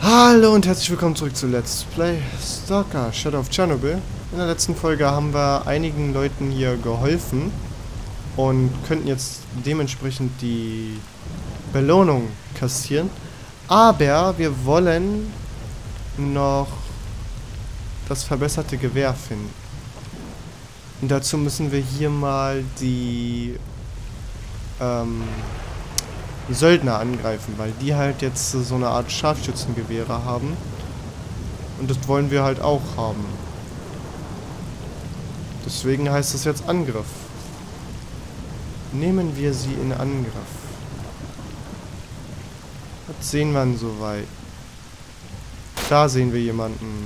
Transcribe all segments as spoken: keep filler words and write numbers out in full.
Hallo und herzlich willkommen zurück zu Let's Play Stalker Shadow of Chernobyl. In der letzten Folge haben wir einigen Leuten hier geholfen und könnten jetzt dementsprechend die Belohnung kassieren. Aber wir wollen noch das verbesserte Gewehr finden. Und dazu müssen wir hier mal die ähm, die Söldner angreifen, weil die halt jetzt so eine Art Scharfschützengewehre haben. Und das wollen wir halt auch haben. Deswegen heißt es jetzt Angriff. Nehmen wir sie in Angriff. Was sehen wir denn soweit? Da sehen wir jemanden.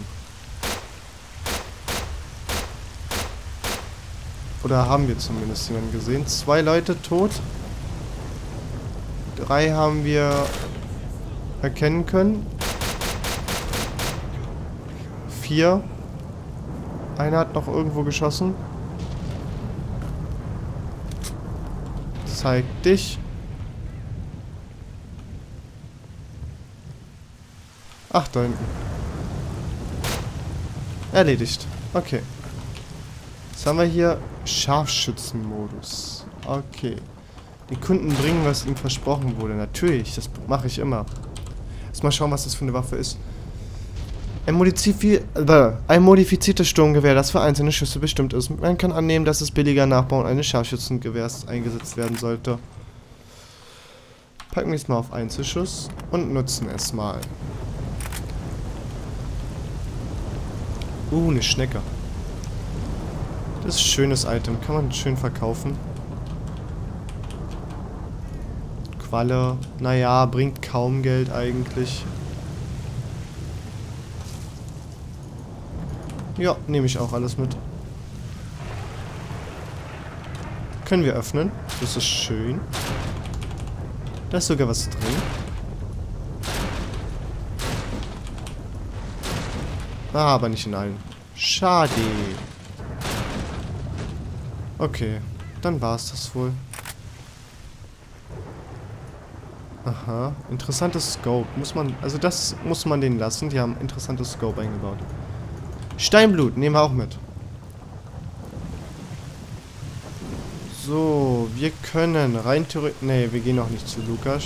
Oder haben wir zumindest jemanden gesehen. Zwei Leute tot. Drei haben wir erkennen können. Vier. Einer hat noch irgendwo geschossen. Zeig dich. Ach, da hinten. Erledigt. Okay. Jetzt haben wir hier Scharfschützenmodus. Okay. Den Kunden bringen, was ihm versprochen wurde. Natürlich, das mache ich immer. Jetzt mal schauen, was das für eine Waffe ist. Ein, Modifizi äh, ein modifiziertes Sturmgewehr, das für einzelne Schüsse bestimmt ist. Man kann annehmen, dass es billiger Nachbauen eines Scharfschützengewehrs eingesetzt werden sollte. Packen wir es mal auf Einzelschuss und nutzen es mal. Uh, eine Schnecke. Das ist ein schönes Item, kann man schön verkaufen. Qualle, naja, bringt kaum Geld eigentlich. Ja, nehme ich auch alles mit. Können wir öffnen. Das ist schön. Da ist sogar was drin. Ah, aber nicht in allen. Schade. Okay, dann war es das wohl. Aha, interessantes Scope. Muss man, also das muss man denen lassen. Die haben interessantes Scope eingebaut. Steinblut, nehmen wir auch mit. So, wir können rein theoretisch... Nee, wir gehen noch nicht zu Lukas.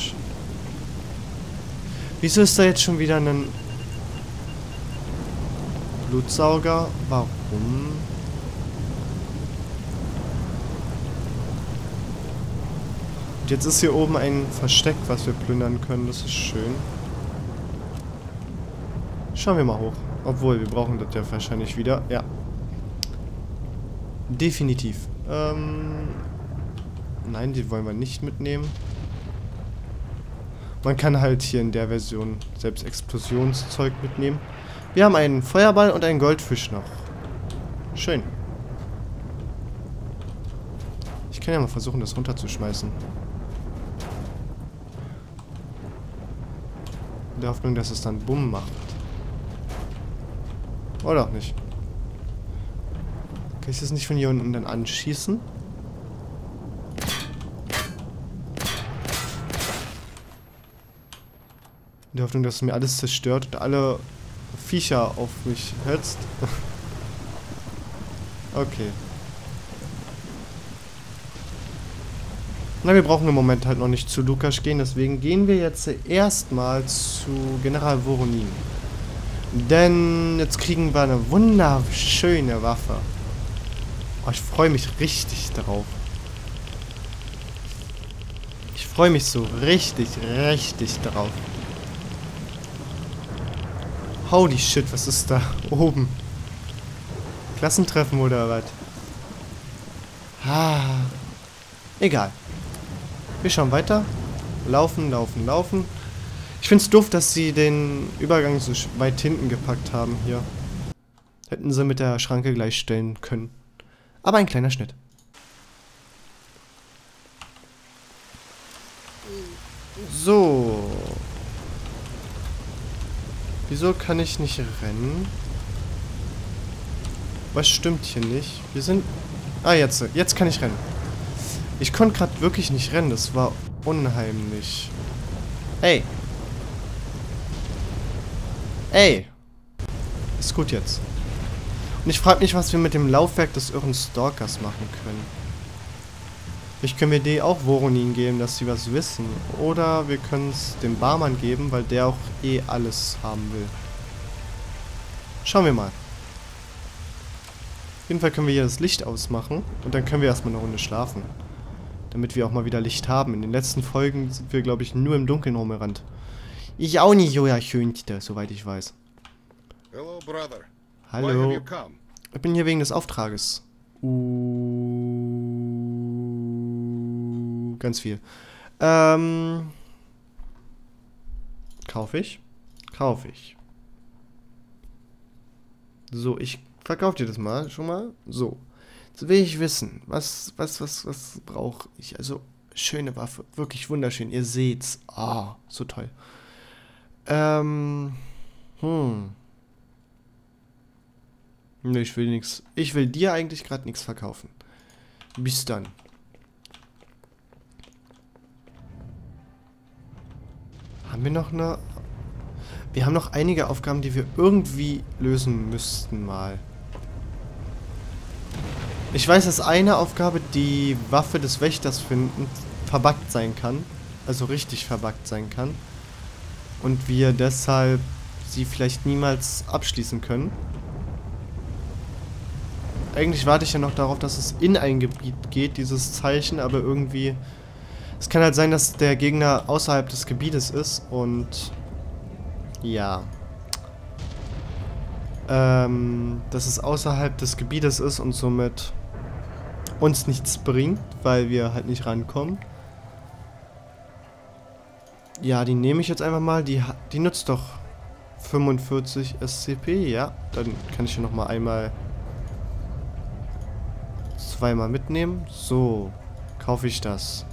Wieso ist da jetzt schon wieder ein Blutsauger? Warum? Jetzt ist hier oben ein Versteck, was wir plündern können. Das ist schön. Schauen wir mal hoch. Obwohl, wir brauchen das ja wahrscheinlich wieder. Ja. Definitiv. Ähm Nein, die wollen wir nicht mitnehmen. Man kann halt hier in der Version selbst Explosionszeug mitnehmen. Wir haben einen Feuerball und einen Goldfisch noch. Schön. Ich kann ja mal versuchen, das runterzuschmeißen. In der Hoffnung, dass es dann Bumm macht. Oder auch nicht. Kann ich das nicht von hier unten dann anschießen? In der Hoffnung, dass es mir alles zerstört und alle Viecher auf mich hetzt. Okay. Na, wir brauchen im Moment halt noch nicht zu Lukas gehen, deswegen gehen wir jetzt erstmal zu General Voronin. Denn jetzt kriegen wir eine wunderschöne Waffe. Oh, ich freue mich richtig drauf. Ich freue mich so richtig, richtig drauf. Holy shit, was ist da oben? Klassentreffen oder was? Ah. Egal. Wir schauen weiter. Laufen, laufen, laufen. Ich finde es doof, dass sie den Übergang so weit hinten gepackt haben hier. Hätten sie mit der Schranke gleichstellen können. Aber ein kleiner Schnitt. So. Wieso kann ich nicht rennen? Was stimmt hier nicht? Wir sind... Ah, jetzt. Jetzt kann ich rennen. Ich konnte gerade wirklich nicht rennen. Das war unheimlich. Hey. Ey! Ist gut jetzt. Und ich frage mich, was wir mit dem Laufwerk des irren Stalkers machen können. Vielleicht können wir die auch Voronin geben, dass sie was wissen. Oder wir können es dem Barmann geben, weil der auch eh alles haben will. Schauen wir mal. Auf jeden Fall können wir hier das Licht ausmachen. Und dann können wir erstmal eine Runde schlafen. Damit wir auch mal wieder Licht haben. In den letzten Folgen sind wir, glaube ich, nur im Dunkeln rumgerannt. Ich auch nicht, Joja Schönste, soweit ich weiß. Hello, brother. Hallo. Why have you come? Ich bin hier wegen des Auftrages. Uh, ganz viel. Ähm. Kaufe ich? Kaufe ich. So, ich verkaufe dir das mal schon mal. So. Jetzt will ich wissen, was, was, was, was brauche ich? Also, schöne Waffe. Wirklich wunderschön. Ihr seht's. Ah, oh, so toll. Ähm. Hm. Ne, ich will nichts. Ich will dir eigentlich gerade nichts verkaufen. Bis dann. Haben wir noch eine... Wir haben noch einige Aufgaben, die wir irgendwie lösen müssten mal. Ich weiß, dass eine Aufgabe, die Waffe des Wächters finden, verbuggt sein kann. Also richtig verbuggt sein kann. Und wir deshalb sie vielleicht niemals abschließen können. Eigentlich warte ich ja noch darauf, dass es in ein Gebiet geht, dieses Zeichen, aber irgendwie... Es kann halt sein, dass der Gegner außerhalb des Gebietes ist und... Ja. Ähm, dass es außerhalb des Gebietes ist und somit uns nichts bringt, weil wir halt nicht rankommen. Ja, die nehme ich jetzt einfach mal. Die, die nutzt doch fünfundvierzig S C P, ja. Dann kann ich hier nochmal einmal... zweimal mitnehmen. So, kaufe ich das.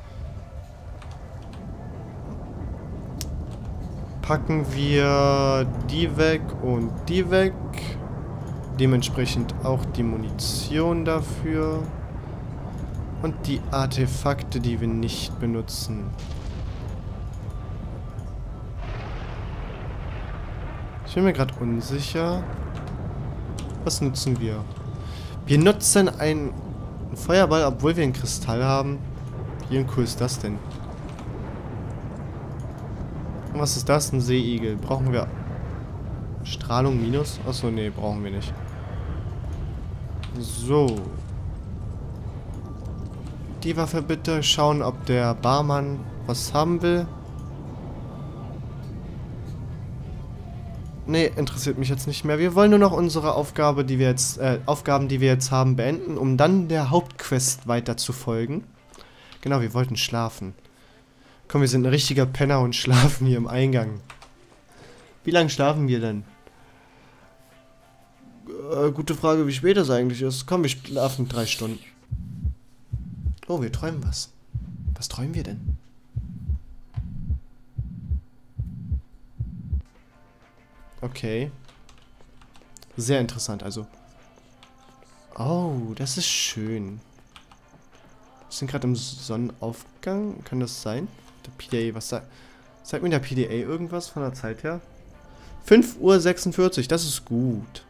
Packen wir die weg und die weg. Dementsprechend auch die Munition dafür. Und die Artefakte, die wir nicht benutzen. Ich bin mir gerade unsicher. Was nutzen wir? Wir nutzen einen Feuerball, obwohl wir einen Kristall haben. Wie cool ist das denn? Und was ist das? Ein Seeigel. Brauchen wir Strahlung minus? Achso, nee, brauchen wir nicht. So. Die Waffe bitte. Schauen, ob der Barmann was haben will. Nee, interessiert mich jetzt nicht mehr. Wir wollen nur noch unsere Aufgabe, die wir jetzt, äh, Aufgaben, die wir jetzt haben, beenden, um dann der Hauptquest weiter zu folgen. Genau, wir wollten schlafen. Komm, wir sind ein richtiger Penner und schlafen hier im Eingang. Wie lange schlafen wir denn? Äh, gute Frage, wie spät es eigentlich ist. Komm, wir schlafen drei Stunden. Oh, wir träumen was. Was träumen wir denn? Okay. Sehr interessant, also. Oh, das ist schön. Wir sind gerade im Sonnenaufgang. Kann das sein? Der P D A, was sagt... Sagt mir der P D A irgendwas von der Zeit her? fünf Uhr sechsundvierzig, das ist gut.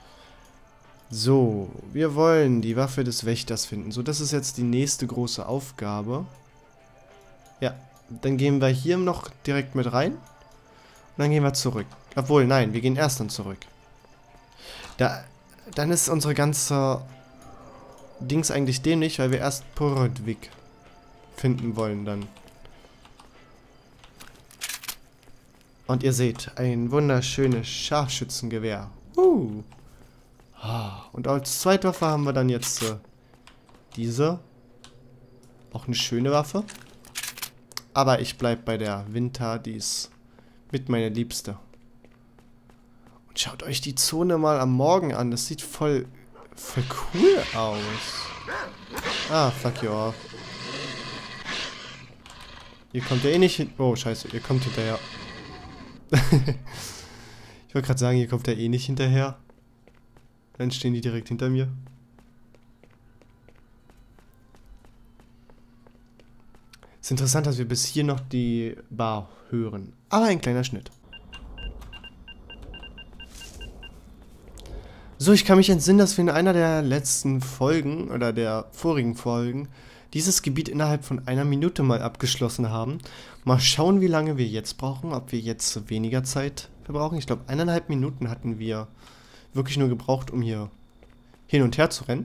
So, wir wollen die Waffe des Wächters finden. So, das ist jetzt die nächste große Aufgabe. Ja, dann gehen wir hier noch direkt mit rein. Und dann gehen wir zurück. Obwohl, nein, wir gehen erst dann zurück. Da, dann ist unsere ganze Dings eigentlich dämlich, weil wir erst Pordvik finden wollen dann. Und ihr seht, ein wunderschönes Scharfschützengewehr. Uh. Und als Zweitwaffe haben wir dann jetzt äh, diese. Auch eine schöne Waffe. Aber ich bleib bei der Winter, die ist mit meiner Liebste. Und schaut euch die Zone mal am Morgen an. Das sieht voll, voll cool aus. Ah, fuck you off. Ihr kommt ja eh nicht hin... Oh, scheiße, ihr kommt hinterher. Ich wollte gerade sagen, ihr kommt ja eh nicht hinterher. Dann stehen die direkt hinter mir. Ist interessant, dass wir bis hier noch die Bar hören. Aber ein kleiner Schnitt. So, ich kann mich entsinnen, dass wir in einer der letzten Folgen oder der vorigen Folgen dieses Gebiet innerhalb von einer Minute mal abgeschlossen haben. Mal schauen, wie lange wir jetzt brauchen, ob wir jetzt weniger Zeit verbrauchen. Ich glaube, eineinhalb Minuten hatten wir wirklich nur gebraucht, um hier hin und her zu rennen.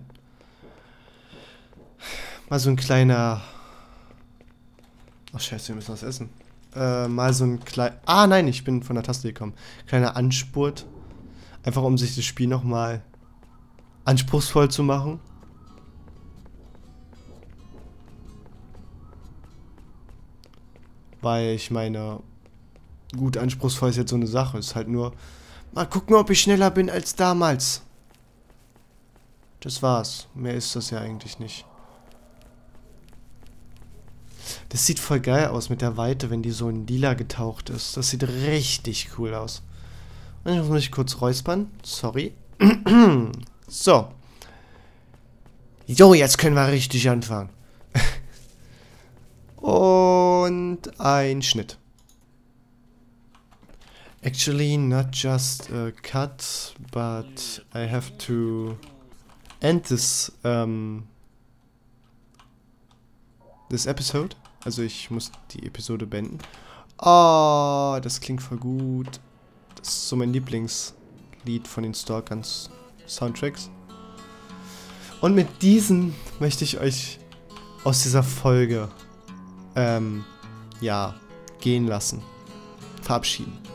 Mal so ein kleiner... Ach scheiße, wir müssen was essen. Äh, mal so ein kleiner... Ah nein, ich bin von der Taste gekommen. Kleiner Anspurt. Einfach um sich das Spiel nochmal anspruchsvoll zu machen. Weil ich meine, gut, anspruchsvoll ist jetzt so eine Sache. Ist halt nur, mal gucken, ob ich schneller bin als damals. Das war's. Mehr ist das ja eigentlich nicht. Das sieht voll geil aus mit der Weite, wenn die so in lila getaucht ist. Das sieht richtig cool aus. Und ich muss mich kurz räuspern. Sorry. So. Jo, jetzt können wir richtig anfangen. Und ein Schnitt. Actually, not just a cut, but I have to end this, um, this episode. Also ich muss die Episode beenden. Oh, das klingt voll gut. Das ist so mein Lieblingslied von den Stalkers Soundtracks. Und mit diesen möchte ich euch aus dieser Folge, ähm, ja, gehen lassen. Verabschieden.